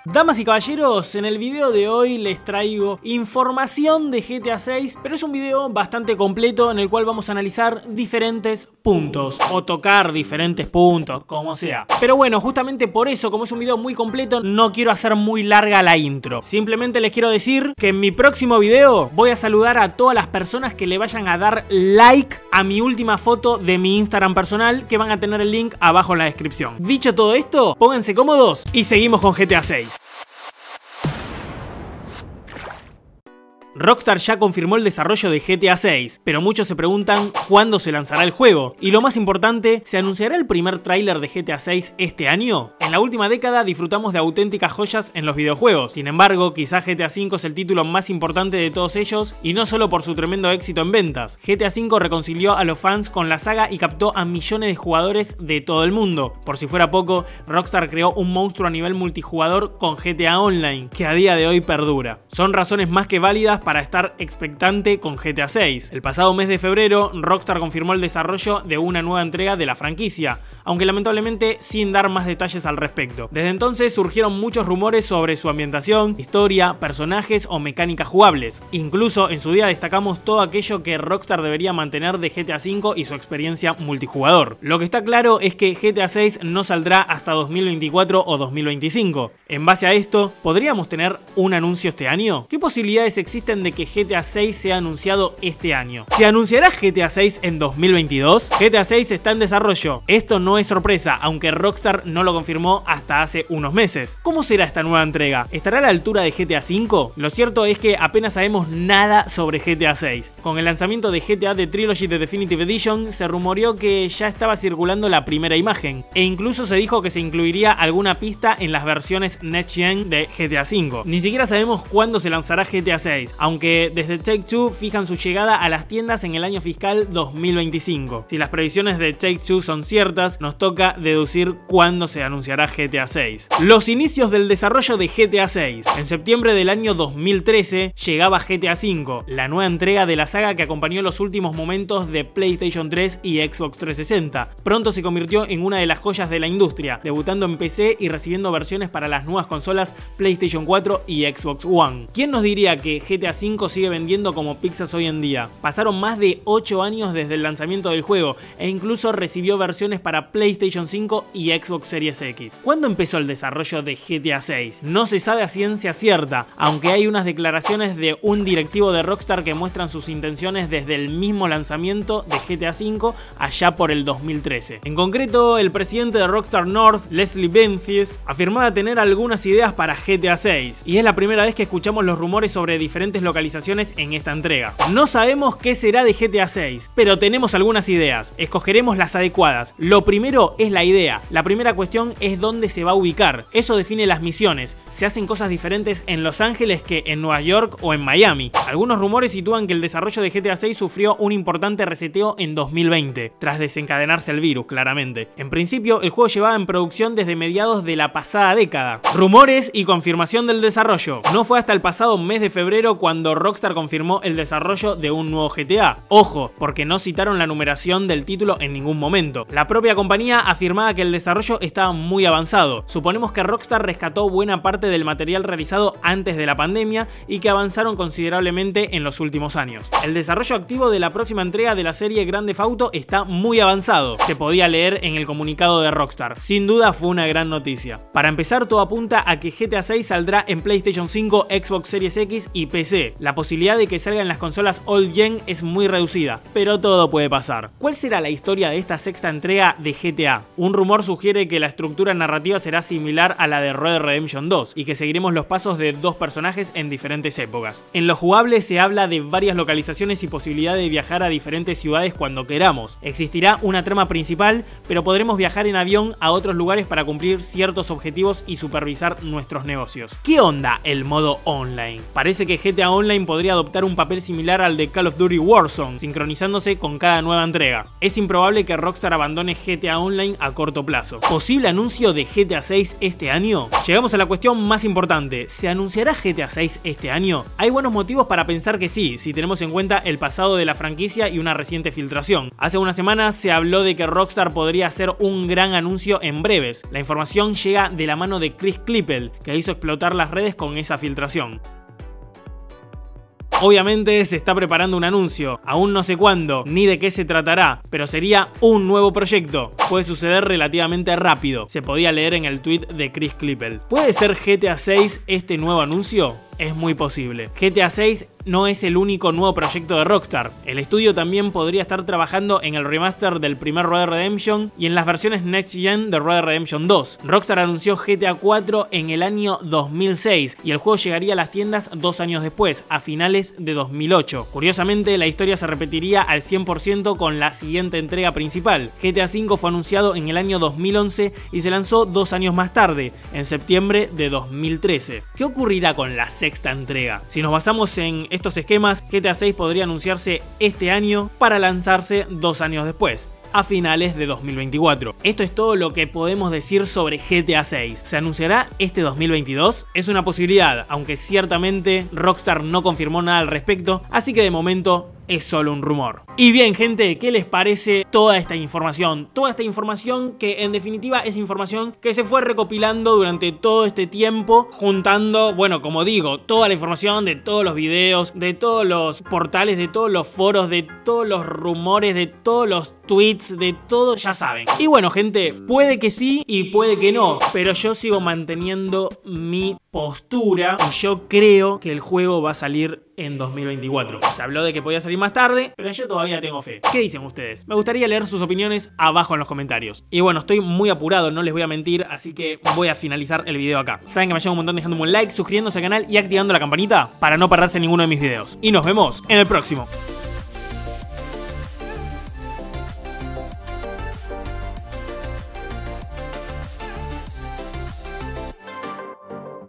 Damas y caballeros, en el video de hoy les traigo información de GTA 6, pero es un video bastante completo en el cual vamos a analizar diferentes puntos, o tocar diferentes puntos, como sea. Pero bueno, justamente por eso, como es un video muy completo, no quiero hacer muy larga la intro. Simplemente les quiero decir que en mi próximo video voy a saludar a todas las personas que le vayan a dar like a mi última foto de mi Instagram personal, que van a tener el link abajo en la descripción. Dicho todo esto, pónganse cómodos y seguimos con GTA 6. Rockstar ya confirmó el desarrollo de GTA 6, pero muchos se preguntan cuándo se lanzará el juego. Y lo más importante, ¿se anunciará el primer tráiler de GTA 6 este año? En la última década disfrutamos de auténticas joyas en los videojuegos. Sin embargo, quizás GTA 5 es el título más importante de todos ellos, y no solo por su tremendo éxito en ventas. GTA 5 reconcilió a los fans con la saga y captó a millones de jugadores de todo el mundo. Por si fuera poco, Rockstar creó un monstruo a nivel multijugador con GTA Online, que a día de hoy perdura. Son razones más que válidas para estar expectante con GTA 6. El pasado mes de febrero, Rockstar confirmó el desarrollo de una nueva entrega de la franquicia, aunque lamentablemente sin dar más detalles al respecto. Desde entonces surgieron muchos rumores sobre su ambientación, historia, personajes o mecánicas jugables. Incluso en su día destacamos todo aquello que Rockstar debería mantener de GTA 5 y su experiencia multijugador. Lo que está claro es que GTA 6 no saldrá hasta 2024 o 2025. En base a esto, ¿podríamos tener un anuncio este año? ¿Qué posibilidades existen de que GTA 6 sea anunciado este año? ¿Se anunciará GTA 6 en 2022? GTA 6 está en desarrollo. Esto no es sorpresa, aunque Rockstar no lo confirmó hasta hace unos meses. ¿Cómo será esta nueva entrega? ¿Estará a la altura de GTA 5? Lo cierto es que apenas sabemos nada sobre GTA 6. Con el lanzamiento de GTA The Trilogy de Definitive Edition, se rumoreó que ya estaba circulando la primera imagen, e incluso se dijo que se incluiría alguna pista en las versiones Next Gen de GTA 5. Ni siquiera sabemos cuándo se lanzará GTA 6, aunque desde Take-Two fijan su llegada a las tiendas en el año fiscal 2025. Si las previsiones de Take-Two son ciertas, nos toca deducir cuándo se anunciará GTA 6. Los inicios del desarrollo de GTA 6. En septiembre del año 2013 llegaba GTA 5, la nueva entrega de la saga que acompañó los últimos momentos de PlayStation 3 y Xbox 360. Pronto se convirtió en una de las joyas de la industria, debutando en PC y recibiendo versiones para las nuevas consolas PlayStation 4 y Xbox One. ¿Quién nos diría que GTA 5 sigue vendiendo como pizzas hoy en día? Pasaron más de 8 años desde el lanzamiento del juego e incluso recibió versiones para PlayStation 5 y Xbox Series X. ¿Cuándo empezó el desarrollo de GTA 6? No se sabe a ciencia cierta, aunque hay unas declaraciones de un directivo de Rockstar que muestran sus intenciones desde el mismo lanzamiento de GTA 5 allá por el 2013. En concreto, el presidente de Rockstar North, Leslie Benzies, afirmaba tener algunas ideas para GTA 6, y es la primera vez que escuchamos los rumores sobre diferentes localizaciones en esta entrega. No sabemos qué será de GTA 6, pero tenemos algunas ideas. Escogeremos las adecuadas. Lo primero es la idea. La primera cuestión es dónde se va a ubicar. Eso define las misiones. Se hacen cosas diferentes en Los Ángeles que en Nueva York o en Miami. Algunos rumores sitúan que el desarrollo de GTA 6 sufrió un importante reseteo en 2020, tras desencadenarse el virus, claramente. En principio, el juego llevaba en producción desde mediados de la pasada década. Rumores y confirmación del desarrollo. No fue hasta el pasado mes de febrero cuando Rockstar confirmó el desarrollo de un nuevo GTA. Ojo, porque no citaron la numeración del título en ningún momento. La propia compañía afirmaba que el desarrollo estaba muy avanzado. Suponemos que Rockstar rescató buena parte del material realizado antes de la pandemia y que avanzaron considerablemente en los últimos años. El desarrollo activo de la próxima entrega de la serie Grand Theft Auto está muy avanzado. Se podía leer en el comunicado de Rockstar. Sin duda fue una gran noticia. Para empezar, todo apunta a que GTA 6 saldrá en PlayStation 5, Xbox Series X y PC. La posibilidad de que salga en las consolas Old Gen es muy reducida, pero todo puede pasar. ¿Cuál será la historia de esta sexta entrega de GTA? Un rumor sugiere que la estructura narrativa será similar a la de Red Dead Redemption 2 y que seguiremos los pasos de dos personajes en diferentes épocas. En lo jugable se habla de varias localizaciones y posibilidad de viajar a diferentes ciudades cuando queramos. Existirá una trama principal, pero podremos viajar en avión a otros lugares para cumplir ciertos objetivos y supervisar nuestros negocios. ¿Qué onda el modo online? Parece que GTA GTA Online podría adoptar un papel similar al de Call of Duty Warzone, sincronizándose con cada nueva entrega. Es improbable que Rockstar abandone GTA Online a corto plazo. ¿Posible anuncio de GTA 6 este año? Llegamos a la cuestión más importante. ¿Se anunciará GTA 6 este año? Hay buenos motivos para pensar que sí, si tenemos en cuenta el pasado de la franquicia y una reciente filtración. Hace unas semanas se habló de que Rockstar podría hacer un gran anuncio en breves. La información llega de la mano de Chris Klippel, que hizo explotar las redes con esa filtración. Obviamente se está preparando un anuncio, aún no sé cuándo, ni de qué se tratará, pero sería un nuevo proyecto. Puede suceder relativamente rápido, se podía leer en el tweet de Chris Klippel. ¿Puede ser GTA 6 este nuevo anuncio? Es muy posible. GTA 6 no es el único nuevo proyecto de Rockstar. El estudio también podría estar trabajando en el remaster del primer Red Dead Redemption y en las versiones Next Gen de Red Dead Redemption 2. Rockstar anunció GTA 4 en el año 2006 y el juego llegaría a las tiendas 2 años después, a finales de 2008. Curiosamente, la historia se repetiría al 100% con la siguiente entrega principal. GTA V fue anunciado en el año 2011 y se lanzó 2 años más tarde, en septiembre de 2013. ¿Qué ocurrirá con la sexta entrega? Si nos basamos en estos esquemas, GTA 6 podría anunciarse este año para lanzarse 2 años después, a finales de 2024. Esto es todo lo que podemos decir sobre GTA 6. ¿Se anunciará este 2022? Es una posibilidad, aunque ciertamente Rockstar no confirmó nada al respecto, así que de momento es solo un rumor. Y bien, gente, ¿qué les parece toda esta información? Toda esta información que en definitiva es información que se fue recopilando durante todo este tiempo, juntando, bueno, como digo, toda la información de todos los videos, de todos los portales, de todos los foros, de todos los rumores, de todos los tweets, de todo, ya saben. Y bueno, gente, puede que sí y puede que no, pero yo sigo manteniendo mi postura y yo creo que el juego va a salir en 2024. Se habló de que podía salir más tarde, pero yo todavía tengo fe. ¿Qué dicen ustedes? Me gustaría leer sus opiniones abajo en los comentarios. Y bueno, estoy muy apurado, no les voy a mentir, así que voy a finalizar el video acá. Saben que me ayudan un montón dejándome un like, suscribiéndose al canal y activando la campanita para no perderse ninguno de mis videos. Y nos vemos en el próximo.